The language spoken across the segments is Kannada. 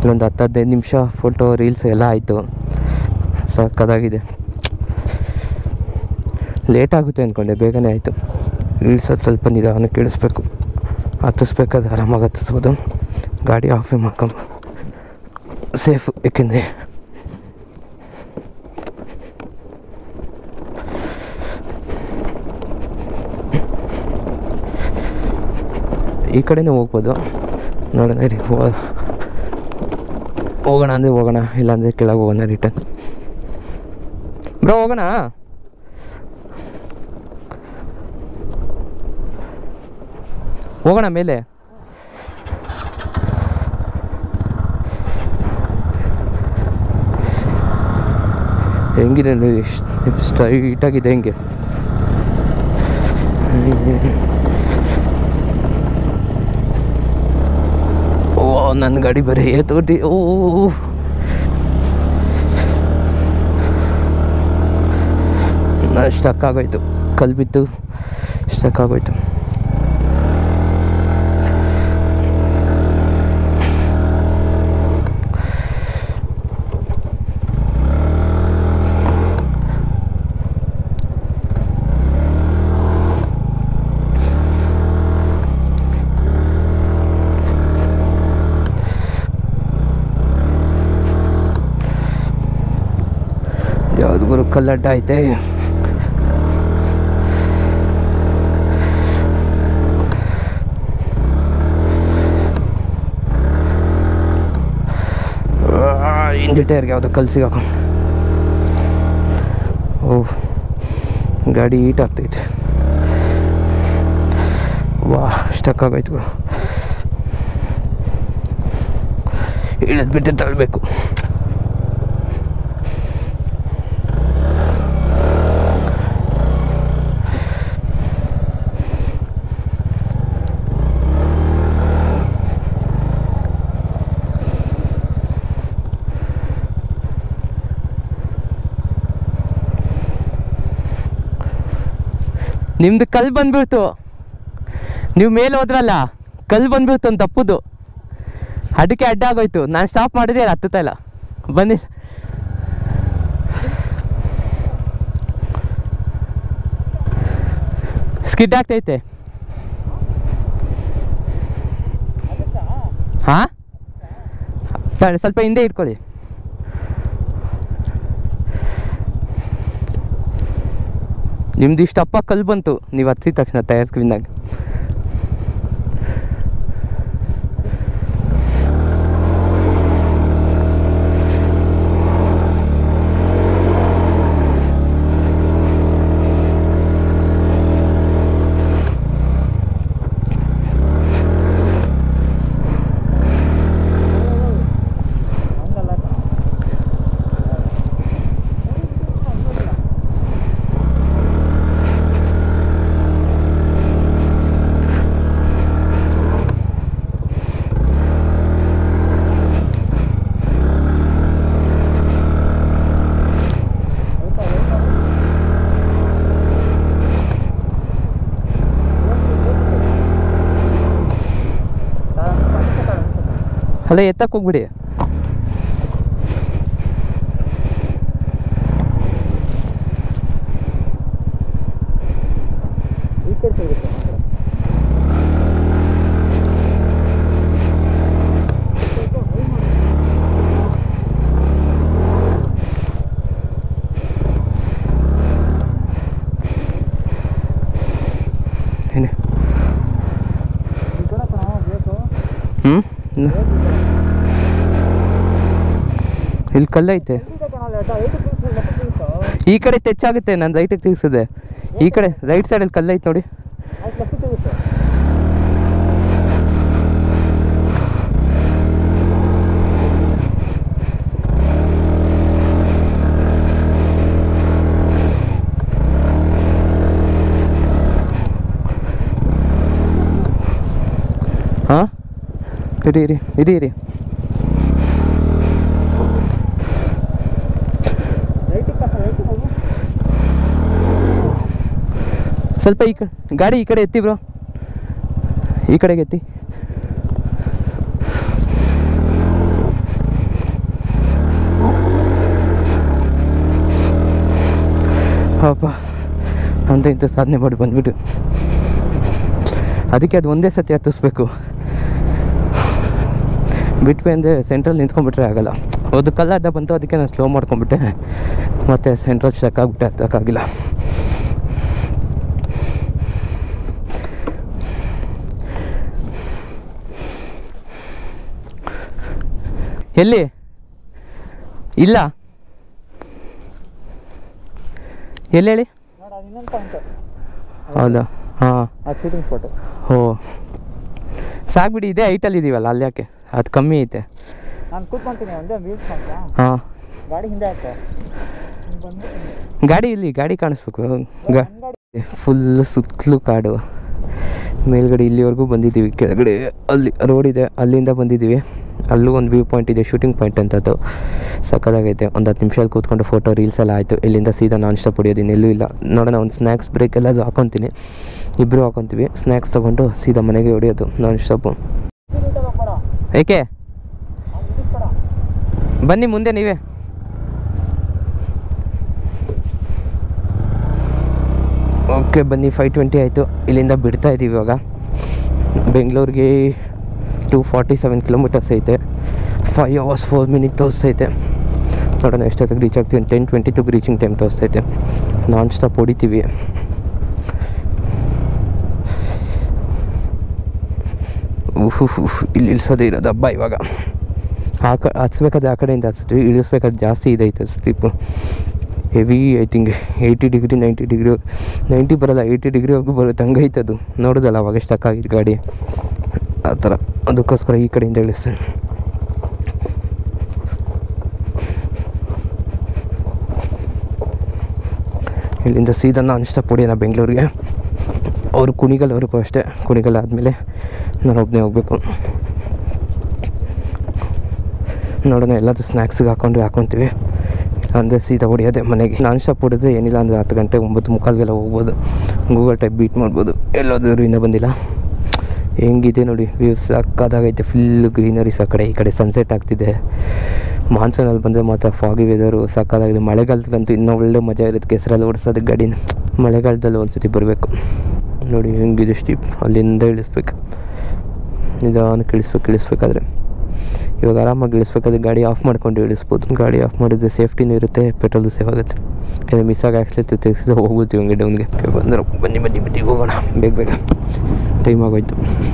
ಒಂದು 10-15 ನಿಮಿಷ ಫೋಟೋ ರೀಲ್ಸ್ ಎಲ್ಲ ಆಯಿತು. ಸಕ್ಕತ್ತಾಗಿದೆ. ಲೇಟ್ ಆಗುತ್ತೆ ಅಂದ್ಕೊಂಡೆ, ಬೇಗನೆ ಆಯಿತು. ಇಳಿಸೋದು ಸ್ವಲ್ಪ ನಿಧಾನಕ್ಕೆ ಇಳಿಸ್ಬೇಕು. ಹತ್ತಿಸ್ಬೇಕಾದ್ರೆ ಆರಾಮಾಗಿ ಹತ್ತಿಸ್ಬೋದು. ಗಾಡಿ ಆಫೇ ಮಾಡ್ಕೊಂಡು ಸೇಫು. ಏಕೆಂದರೆ ಈ ಕಡೆನೇ ಹೋಗ್ಬೋದು. ನೋಡೋಣ ರೀ, ಹೋಗೋಣ ಅಂದರೆ ಹೋಗೋಣ, ಇಲ್ಲಾಂದರೆ ಕೆಳಗೆ ಹೋಗೋಣ ರಿಟರ್ನ್. ಬ್ರೋ ಹೋಗೋಣ. ಹೋಗೋಣ ಮೇಲೆ. ಹೆಂಗಿದೆ ಸ್ಟ್ರೈಟಾಗಿದೆ ಹೆಂಗೆ. ಓ ನನ್ನ ಗಾಡಿ ಬರೀ ತೋಟಿ. ಓ ಸ್ಟಕ್ ಆಗೋಯ್ತು, ಕಲ್ಲು ಬಿತ್ತು ಸ್ಟಕ್ ಆಗೋಯ್ತು. ಯಾವ್ದು ಗುರು ಕಲ್ಲಡ್ಡ ಐತೆ. ಹಿಂದೆ ಟೈರ್ಗೆ ಯಾವುದೋ ಕಲ್ಲು ಸಿಗಾಕೊಂಡು. ಓಹ್ ಗಾಡಿ ಹೀಟ್ ಆಗ್ತೈತೆ. ವಾ ಸ್ಟಕ್ ಆಗೋಯ್ತು ಗುರು. ಇಳಿದು ಬಿಟ್ಟು ತಳ್ಳಬೇಕು. ನಿಮ್ದು ಕಲ್ಲು ಬಂದ್ಬಿಡ್ತು, ನೀವು ಮೇಲೆ ಹೋದ್ರಲ್ಲ ಕಲ್ಲು ಬಂದ್ಬಿಡ್ತು ಅಂತ ತಪ್ಪುದು, ಅದಕ್ಕೆ ಅಡ್ಡ ಆಗೋಯ್ತು. ನಾನು ಸ್ಟಾಪ್ ಮಾಡಿದೆ, ಅದು ಹತ್ತುತ್ತಾ ಇಲ್ಲ. ಬನ್ನಿ ಸ್ಕಿಡ್ ಆಗ್ತೈತೆ. ಹಾಂ ಸ್ವಲ್ಪ ಹಿಂದೆ ಇಟ್ಕೊಳ್ಳಿ. ನಿಮ್ದು ಇಷ್ಟಪ್ಪ ಕಲ್ಲು ಬಂತು ನೀವು ಹತ್ತಿದ ತಕ್ಷಣ ಟೈರ್ ಕ್ಲೀನಾಗ. ಅಲ್ಲ ಎತ್ತಕ್ಕೆ ಹೋಗ್ಬಿಡಿ. ಇಲ್ಲಿ ಕಲ್ಲೈತೆ, ಈ ಕಡೆ ತೆಚ್ಚಾಗುತ್ತೆ. ನಾನು ರೈಟಿಗೆ ತಿರ್ಸಿದೆ, ಈ ಕಡೆ ರೈಟ್ ಸೈಡಲ್ಲಿ ಕಲ್ಲೈತೆ ನೋಡಿ. ಹಾಂ ಇರಿ ಇರಿ ಇರಿ ಇರಿ. ಸ್ವಲ್ಪ ಈ ಕಡೆ ಗಾಡಿ ಈ ಕಡೆ ಎತ್ತಿ ಬ್ರೋ, ಈ ಕಡೆಗೆ ಎತ್ತಿ. ಪಾಪ ಅಂತ ಇಂಥ ಸಾಧನೆ ಮಾಡಿ ಬಂದ್ಬಿಟ್ಟು ಅದಕ್ಕೆ ಅದು ಒಂದೇ ಸತಿ ಹತ್ತಿಸ್ಬೇಕು. ಬಿಟ್ವಿ ಅಂದರೆ ಸೆಂಟ್ರಲ್ಲಿ ನಿಂತ್ಕೊಂಡ್ಬಿಟ್ರೆ ಆಗಲ್ಲ. ಅದು ಕಲ್ಲು ಅಡ್ಡ ಬಂತು, ಅದಕ್ಕೆ ನಾನು ಸ್ಲೋ ಮಾಡ್ಕೊಂಡ್ಬಿಟ್ಟೆ, ಮತ್ತು ಸೆಂಟ್ರಲ್ ಸ್ಟಕ್ ಆಗಿಬಿಟ್ಟೆ, ಹತ್ತಕ್ಕಾಗಿಲ್ಲ. ಎಲ್ಲಿ ಇಲ್ಲ ಎಲ್ಲಿ ಹೇಳಿ? ಹೌದಾ? ಹಾಂ, ಓ ಸಾಕ್ಬಿಡಿ, ಇದೇ ಹೈಟಲ್ಲಿ ಇದೀವಲ್ಲ, ಅಲ್ಲಿ ಯಾಕೆ ಅದು ಕಮ್ಮಿ ಐತೆ. ಹಾಂ, ಗಾಡಿ ಇಲ್ಲಿ ಗಾಡಿ ಕಾಣಿಸ್ಬೇಕು. ಫುಲ್ಲು ಸುತ್ತಲೂ ಕಾಡು, ಮೇಲ್ಗಡೆ ಇಲ್ಲಿವರೆಗೂ ಬಂದಿದ್ದೀವಿ. ಕೆಳಗಡೆ ಅಲ್ಲಿ ರೋಡ್ ಇದೆ, ಅಲ್ಲಿಂದ ಬಂದಿದ್ದೀವಿ. ಅಲ್ಲೂ ಒಂದು ವ್ಯೂ ಪಾಯಿಂಟ್ ಇದೆ, ಶೂಟಿಂಗ್ ಪಾಯಿಂಟ್ ಅಂತದ್ದು ಸಕ್ಕತ್ತಾಗೈತೆ. ಒಂದು 10 ನಿಮಿಷ ಕೂತ್ಕೊಂಡು ಫೋಟೋ ರೀಲ್ಸ್ ಎಲ್ಲ ಆಯಿತು. ಇಲ್ಲಿಂದ ಸೀದಾ ನಾನ್ ಸ್ಟಾಪ್ ಹೊಡಿಯೋದು, ಇನ್ನೆಲ್ಲೂ ಇಲ್ಲ. ನೋಡೋಣ, ಒಂದು ಸ್ನ್ಯಾಕ್ಸ್ ಬ್ರೇಕ್ ಎಲ್ಲದು ಹಾಕೊತೀನಿ, ಇಬ್ಬರು ಹಾಕೊತೀವಿ. ಸ್ನ್ಯಾಕ್ಸ್ ತೊಗೊಂಡು ಸೀದಾ ಮನೆಗೆ ಹೊಡಿಯೋದು ನಾನ್ ಸ್ಟಾಪು. ಏಕೆ ಬನ್ನಿ ಮುಂದೆ ನೀವೇ. ಓಕೆ ಬನ್ನಿ, 5:20 ಆಯಿತು. ಇಲ್ಲಿಂದ ಬಿಡ್ತಾ ಇದ್ದೀವಿ ಇವಾಗ. ಬೆಂಗಳೂರಿಗೆ 247 ಕಿಲೋಮೀಟರ್ಸ್ ಐತೆ. 5 hours 4 minutes ತೋರಿಸ್ತೈತೆ. ನೋಡೋಣ ಎಷ್ಟೊತ್ತಿಗೆ ರೀಚ್ ಆಗ್ತೀವಿ. 10:22 ರೀಚಿಂಗ್ ಟೈಮ್ ತೋರಿಸ್ತೈತೆ. ನಾನ್ ಸ್ಟಾಪ್ ಹೊಡಿತೀವಿ. ಇಲ್ಲಿ ಇಳಿಸೋದೇ ಇರೋದು ಹಬ್ಬ ಇವಾಗ. ಹತ್ಸ್ಬೇಕಾದ್ರೆ ಆ ಕಡೆಯಿಂದ ಹತ್ಸಿದ್ವಿ, ಇಳಿಸ್ಬೇಕಾದ್ರೆ ಜಾಸ್ತಿ ಇದೈತೆ slip, heavy. I think 80 degree 90 degree 90 ಬರೋಲ್ಲ, 80 ಡಿಗ್ರಿವರೆಗೂ ಬರುತ್ತೆ, ಹಂಗೈತೆ ಅದು. ನೋಡೋದಲ್ಲ ಅವಾಗ ಸ್ಟಕ್ ಆಗಿದ್ದು ಗಾಡಿ, ಆ ಥರ. ಅದಕ್ಕೋಸ್ಕರ ಈ ಕಡೆಯಿಂದ ಇಳಿಸ್ತೇನೆ. ಇಲ್ಲಿಂದ ಸೀದಾ ನಾನ್ ಸ್ಟಾಪ್ ಹೊಡಿಯೋಣ ಬೆಂಗಳೂರಿಗೆ. ಅವರು ಕುಣಿಗಲ್ವರೆಗೂ ಅಷ್ಟೇ, ಕುಣಿಗಲ್ ಆದಮೇಲೆ ನಾನು ಒಬ್ಬನೇ ಹೋಗಬೇಕು. ನೋಡೋಣ, ಎಲ್ಲದು ಸ್ನ್ಯಾಕ್ಸಿಗೆ ಹಾಕೊತೀವಿ, ಅಂದರೆ ಸೀದಾ ಹೊಡಿಯೋದೆ ಮನೆಗೆ. ನಾನ್ ಸ್ಟಾಪ್ ಹೊಡಿದ್ರೆ ಏನಿಲ್ಲ ಅಂದರೆ 10 ಗಂಟೆ 9:45ಗೆಲ್ಲ ಹೋಗ್ಬೋದು. ಗೂಗಲ್ ಟೈಪ್ ಬೀಟ್ ಮಾಡ್ಬೋದು. ಎಲ್ಲೋದ್ರೂ ಇನ್ನೂ ಬಂದಿಲ್ಲ. ಹೆಂಗಿದೆ ನೋಡಿ ವ್ಯೂ, ಸಾಕಾದಾಗೈತೆ. ಫುಲ್ಲು ಗ್ರೀನರೀಸ್ ಆ ಕಡೆ ಈ ಕಡೆ. ಸನ್ಸೆಟ್ ಆಗ್ತಿದೆ. ಮಾನ್ಸೂನಲ್ಲಿ ಬಂದರೆ ಮಾತ್ರ ಫಾಗಿ ವೆದರು ಸಾಕಾದಾಗಿದೆ. ಮಳೆಗಾಲದಲ್ಲಂತೂ ಇನ್ನೂ ಒಳ್ಳೆ ಮಜಾ ಇರುತ್ತೆ ಕೆಸರಲ್ಲಿ ಓಡಿಸೋದಕ್ಕೆ ಗಾಡಿನ. ಮಳೆಗಾಲದಲ್ಲಿ ಒಂದ್ಸತಿ ಬರಬೇಕು. ನೋಡಿ ಹೆಂಗಿದೆ ಸ್ಟೀಪ್, ಅಲ್ಲಿಂದ ಇಳಿಸ್ಬೇಕು, ನಿಧಾನಕ್ಕೆ ಇಳಿಸ್ಬೇಕಾದ್ರೆ. ಇವಾಗ ಆರಾಮಾಗಿ ಇಳಿಸ್ಬೇಕಾದ್ರೆ ಗಾಡಿ ಆಫ್ ಮಾಡ್ಕೊಂಡು ಇಳಿಸ್ಬೋದು. ಗಾಡಿ ಆಫ್ ಮಾಡಿದ್ರೆ ಸೇಫ್ಟಿನೂ ಇರುತ್ತೆ, ಪೆಟ್ರೋಲು ಸೇವ್ ಆಗುತ್ತೆ. ಯಾಕಂದರೆ ಮಿಸ್ಸಾಗಿ ಆಕ್ಸಿಡೆಂಟ್ ತೆಗೆದು ಹೋಗ್ತೀವಿ ಹಂಗೆ ಡೌನ್ಗೆ. ಬಂದರು ಬನ್ನಿ ಹೋಗೋಣ ಬೇಗ, ಟೈಮ್ ಆಗೋಯ್ತು.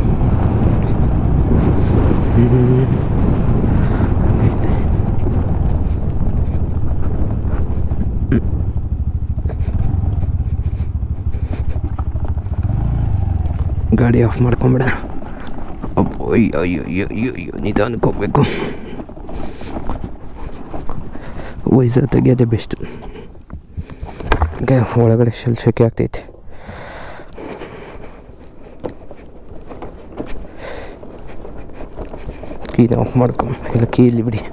ಗಾಡಿ ಆಫ್ ಮಾಡ್ಕೊಂಬಿಡ. ಅಯ್ಯೋ ನಿಧಾನಕ್ಕೆ ಹೋಗ್ಬೇಕು. ವೈಸರ್ ತೆಗಿಯೋದೇ ಬೆಸ್ಟು. ಒಳಗಡೆ ಶೆಕೆ ಆಗ್ತೈತೆ. ಕೀನ ಆಫ್ ಮಾಡ್ಕೊ, ಇಲ್ಲ ಕೀ ಇಲ್ಲಿ ಬಿಡಿ.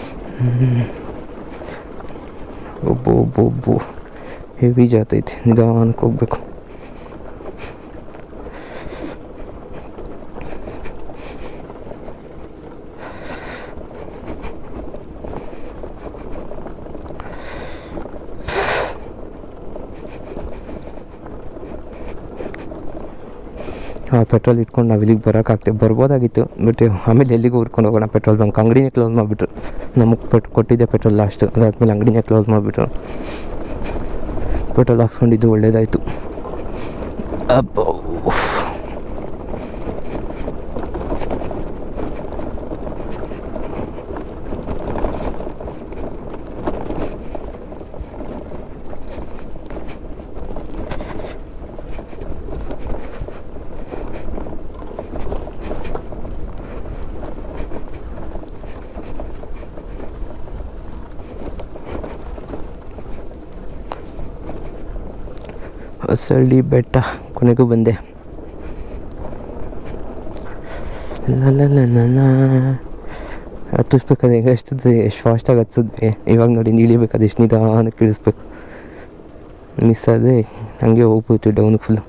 ಒಬ್ಬೊ ಹೆವಿ ಜಾತೈತೆ, ನಿಧಾನಕ್ಕೆ ಹೋಗ್ಬೇಕು. ಪೆಟ್ರೋಲ್ ಇಟ್ಕೊಂಡು ನಾವು ಇಲ್ಲಿಗೆ ಬರ್ಬೋದಾಗಿತ್ತು, ಬಟ್ ಆಮೇಲೆ ಎಲ್ಲಿಗೂ ಹುಡ್ಕೊಂಡು ಹೋಗೋಣ. ಪೆಟ್ರೋಲ್ ಬಂಕ್ ಅಂಗಡಿನೇ ಕ್ಲೋಸ್ ಮಾಡಿಬಿಟ್ರು. ನಮಗೆ ಕೊಟ್ಟಿದ್ದೆ ಪೆಟ್ರೋಲ್ ಲಾಸ್ಟು, ಅದಾದಮೇಲೆ ಅಂಗಡಿನೇ ಕ್ಲೋಸ್ ಮಾಡಿಬಿಟ್ರು. ಪೆಟ್ರೋಲ್ ಹಾಕ್ಸ್ಕೊಂಡಿದ್ದು ಒಳ್ಳೇದಾಯಿತು. ಅಬ್ಬೋ ಹೊಸಳ್ಳಿ ಬೆಟ್ಟ ಕೊನೆಗೂ ಬಂದೆ. ಹತ್ತಿಸ್ಬೇಕಾದ್ರೆ ಹೆಂಗೆ ಎಷ್ಟು ಫಾಸ್ಟಾಗಿ ಹತ್ತಿಸಿದ್ವಿ. ಇವಾಗ ನೋಡಿ ಇಳಿಬೇಕಾದ್ರೆ ಎಷ್ಟು ನಿಧಾನಕ್ಕೆ ಇಳಿಸ್ಬೇಕು. ಮಿಸ್ ಆದರೆ ಹಂಗೆ ಹೋಗ್ಬೋದು ಡೌನ್ಗೆ ಫುಲ್ಲು.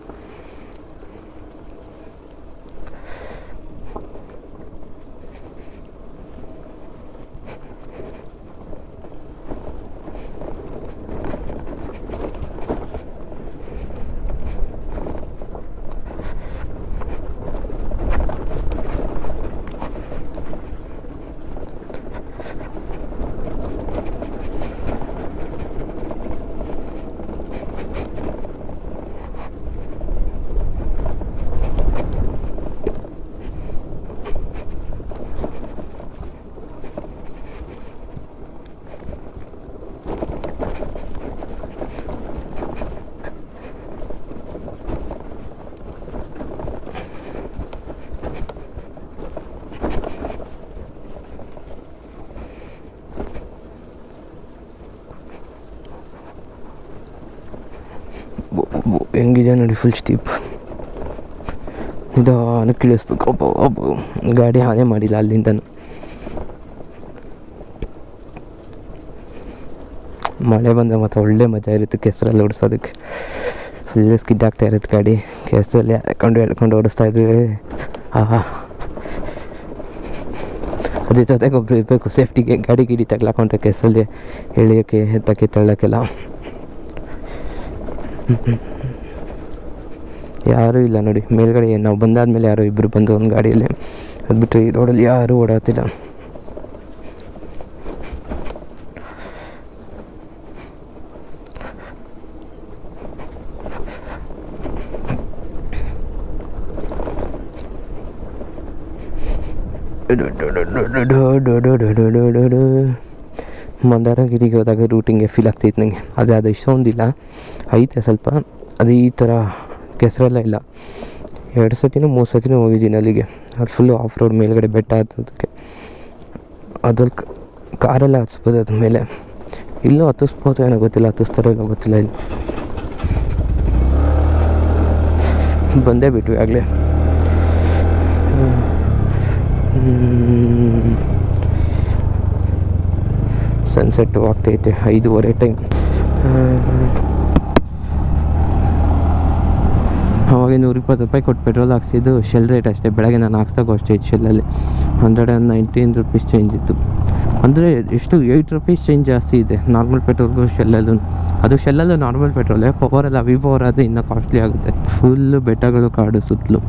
ಹೆಂಗಿದೆ ನೋಡಿ, ಫುಲ್ ಸ್ಟೀಪ್. ನಿಧಾನಕ್ಕೆ ಇಳಿಸ್ಬೇಕು. ಒಬ್ಬ ಗಾಡಿ ಹಾನಿ ಮಾಡಿಲ್ಲ ಅಲ್ಲಿಂದನೂ. ಮಳೆ ಬಂದರೆ ಮತ್ತು ಒಳ್ಳೆ ಮಜಾ ಇರುತ್ತೆ ಕೆಸರಲ್ಲಿ ಓಡಿಸೋದಕ್ಕೆ. ಫುಲ್ ಸ್ಕಿಡ್ ಆಗ್ತಾ ಇರುತ್ತೆ ಗಾಡಿ, ಕೆಸರಲ್ಲಿ ಎಳ್ಕೊಂಡು ಓಡಿಸ್ತಾ ಇದ್ವಿ. ಅದ್ರ ಜೊತೆಗೆ ಒಬ್ಬರು ಇರಬೇಕು ಸೇಫ್ಟಿಗೆ. ಗಾಡಿ ಗಿಡಿ ತಗ್ಲಾಕೊಂಡ್ರೆ ಕೆಸರಲ್ಲಿ ಎಳಿಯೋಕ್ಕೆ ಎತ್ತಕ್ಕೆ ತಳ್ಳೋಕ್ಕೆಲ್ಲ ಯಾರೂ ಇಲ್ಲ ನೋಡಿ. ಮೇಲ್ಗಡೆ ನಾವು ಬಂದಾದ್ಮೇಲೆ ಯಾರೋ ಇಬ್ಬರು ಬಂದು ಒಂದು ಗಾಡಿಯಲ್ಲಿ, ಅದು ಬಿಟ್ಟರೆ ಈ ರೋಡಲ್ಲಿ ಯಾರೂ ಓಡಾಡ್ತಿಲ್ಲ. ಮಂದಾರಗಿರಿಗೆ ಹೋದಾಗ ರೂಟಿಂಗೆ ಫೀಲ್ ಆಗ್ತೈತೆ ನನಗೆ. ಅದು ಇಷ್ಟೊಂದಿಲ್ಲ, ಐತೆ ಸ್ವಲ್ಪ. ಅದು ಈ ಥರ ಕೆಸರೆಲ್ಲ ಇಲ್ಲ. 2 ಸತಿನೂ 3 ಸತಿನೂ ಹೋಗಿದ್ದೀನಿ ಅಲ್ಲಿಗೆ. ಅದು ಫುಲ್ಲು ಆಫ್ ರೋಡ್ ಮೇಲ್ಗಡೆ ಬೆಟ್ಟ ಹತ್ತೋದಕ್ಕೆ. ಅದ್ರಲ್ಲಿ ಕಾರೆಲ್ಲ ಹತ್ಸ್ಬೋದು ಅದ್ರ ಮೇಲೆ. ಇಲ್ಲೂ ಹತ್ತಿಸ್ಬೋದು ಏನೋ ಗೊತ್ತಿಲ್ಲ, ಹತ್ತಿಸ್ತಾರೋ ಏನೋ ಗೊತ್ತಿಲ್ಲ. ಇಲ್ಲಿ ಬಂದೇ ಬಿಟ್ವಿ ಆಗಲೇ. ಸನ್ಸೆಟ್ಟು ಆಗ್ತೈತೆ, 5:15 ಟೈಮ್. ಅವಾಗ 120 ರೂಪಾಯಿ ಕೊಟ್ಟು ಪೆಟ್ರೋಲ್ ಹಾಕ್ಸಿದ್ದು. ಶೆಲ್ ರೇಟ್ ಅಷ್ಟೇ. ಬೆಳಗ್ಗೆ ನಾನು ಹಾಕ್ಸೋಕ್ಕೂ ಅಷ್ಟೇ ಇತ್ತು ಶೆಲ್ಲಲ್ಲಿ 119 ರೂಪೀಸ್ ಚೇಂಜ್ ಇತ್ತು. ಅಂದರೆ ಎಷ್ಟು 8 ರೂಪೀಸ್ ಚೇಂಜ್ ಜಾಸ್ತಿ ಇದೆ ನಾರ್ಮಲ್ ಪೆಟ್ರೋಲ್ಗೂ ಶೆಲ್ಲಲ್ಲೂ. ಅದು ಶೆಲ್ಲಲ್ಲೂ ನಾರ್ಮಲ್ ಪೆಟ್ರೋಲೇ, ಪವರೆಲ್ಲ ವಿ ಪವರ್ ಆದರೆ ಇನ್ನೂ ಕಾಸ್ಟ್ಲಿ ಆಗುತ್ತೆ. ಫುಲ್ಲು ಬೆಟ್ಟಗಳು, ಕಾಡು ಸುತ್ತಲೂ.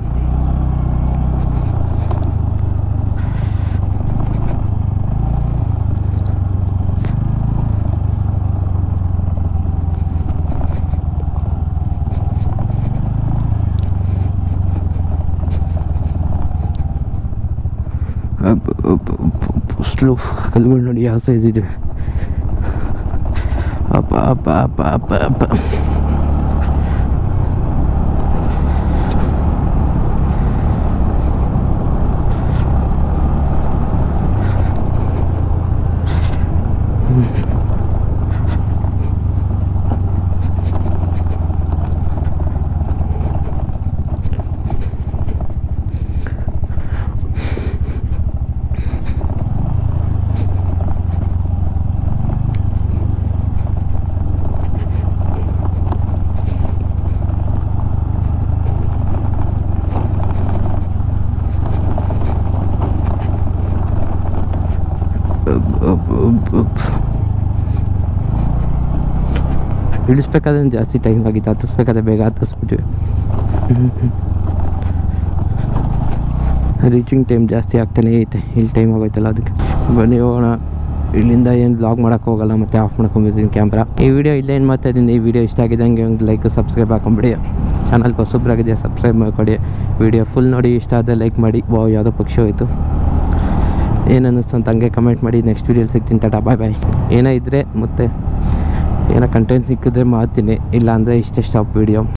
ಸ್ಲೋ ಕಲ್ಲುಗಳು ನೋಡಿ ಯಾವ ಸೈಜ್ ಇದೆ. ಅಪ್ಪ ಅಪ್ಪ ಅಪ್ಪ ಅಪ್ಪ ಅಪ್ಪ. ಇಳಿಸ್ಬೇಕಾದ್ರೆ ಜಾಸ್ತಿ ಟೈಮ್ ಆಗಿತ್ತು, ಹತ್ತಿಸ್ಬೇಕಾದ್ರೆ ಬೇಗ ಹತ್ತಿಸ್ಬಿಟ್ವಿ. ರೀಚಿಂಗ್ ಟೈಮ್ ಜಾಸ್ತಿ ಆಗ್ತಾನೇ ಐತೆ. ಇಲ್ಲಿ ಟೈಮ್ ಆಗೋಯ್ತಲ್ಲ, ಅದಕ್ಕೆ ಬನ್ನಿ ಹೋಗೋಣ. ಇಲ್ಲಿಂದ ಏನು ಬ್ಲಾಗ್ ಮಾಡೋಕ್ಕೆ ಹೋಗಲ್ಲ, ಮತ್ತು ಆಫ್ ಮಾಡ್ಕೊಂಬಿದ್ದೀನಿ ಕ್ಯಾಮ್ರಾ. ಈ ವಿಡಿಯೋ ಇಲ್ಲೇ ಏನು ಮಾತಾಡಿದ್ದೀನಿ. ಈ ವಿಡಿಯೋ ಇಷ್ಟ ಆಗಿದ್ದಂಗೆ ಒಂದು ಲೈಕ್, ಸಬ್ಸ್ಕ್ರೈಬ್ ಹಾಕೊಂಬಿಡಿ. ಚಾನಲ್ಗೆ ಹೊಸಬ್ರಾಗಿದೆ, ಸಬ್ಸ್ಕ್ರೈಬ್ ಮಾಡಿಕೊಡಿ. ವಿಡಿಯೋ ಫುಲ್ ನೋಡಿ, ಇಷ್ಟ ಆದರೆ ಲೈಕ್ ಮಾಡಿ. ಯಾವುದೋ ಪಕ್ಷಿ ಹೋಯಿತು, ಏನನ್ನಿಸ್ತು ಅಂತ ಹಂಗೆ ಕಮೆಂಟ್ ಮಾಡಿ. ನೆಕ್ಸ್ಟ್ ವೀಡಿಯೋಲಿ ಸಿಗ್ತೀನಿ. ಟಾಟಾ, ಬಾಯ್ ಬಾಯ್. ಏನೋ ಇದ್ದರೆ ಮತ್ತು ಏನೋ ಕಂಟೆಂಟ್ ಸಿಕ್ಕಿದ್ರೆ ಮಾಡ್ತೀನಿ, ಇಲ್ಲ ಅಂದರೆ ಇಷ್ಟೇ ಸ್ಟಾಪ್ ವೀಡಿಯೋ.